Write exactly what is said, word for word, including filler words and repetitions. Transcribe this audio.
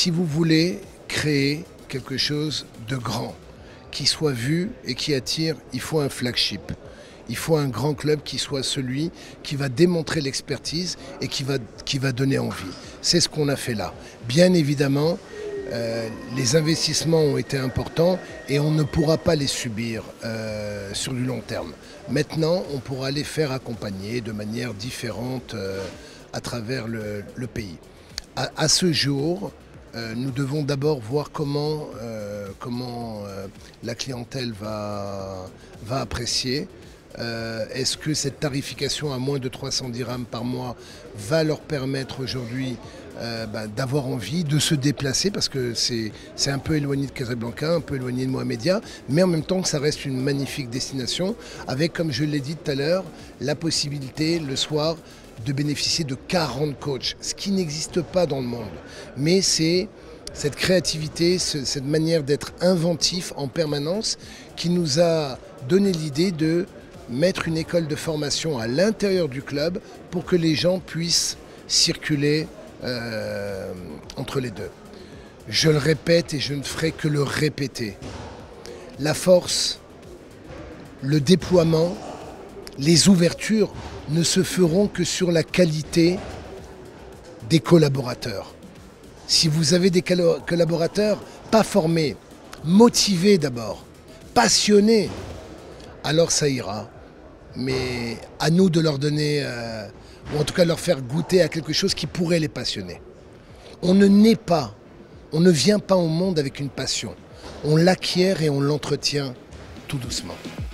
Si vous voulez créer quelque chose de grand, qui soit vu et qui attire, il faut un flagship. Il faut un grand club qui soit celui qui va démontrer l'expertise et qui va, qui va donner envie. C'est ce qu'on a fait là. Bien évidemment, euh, les investissements ont été importants et on ne pourra pas les subir euh, sur du long terme. Maintenant, on pourra les faire accompagner de manière différente euh, à travers le, le pays. À, à ce jour, euh, nous devons d'abord voir comment, euh, comment euh, la clientèle va, va apprécier. Euh, Est-ce que cette tarification à moins de trois cents dirhams par mois va leur permettre aujourd'hui euh, bah, d'avoir envie de se déplacer, parce que c'est un peu éloigné de Casablanca, un peu éloigné de Mohamedia, mais en même temps que ça reste une magnifique destination avec, comme je l'ai dit tout à l'heure, la possibilité le soir de bénéficier de quarante coachs, ce qui n'existe pas dans le monde. Mais c'est cette créativité, cette manière d'être inventif en permanence qui nous a donné l'idée de mettre une école de formation à l'intérieur du club pour que les gens puissent circuler euh, entre les deux. Je le répète et je ne ferai que le répéter. La force, le déploiement, les ouvertures ne se feront que sur la qualité des collaborateurs. Si vous avez des collaborateurs pas formés, motivés d'abord, passionnés, alors ça ira. Mais à nous de leur donner, euh, ou en tout cas leur faire goûter à quelque chose qui pourrait les passionner. On ne naît pas, on ne vient pas au monde avec une passion. On l'acquiert et on l'entretient tout doucement.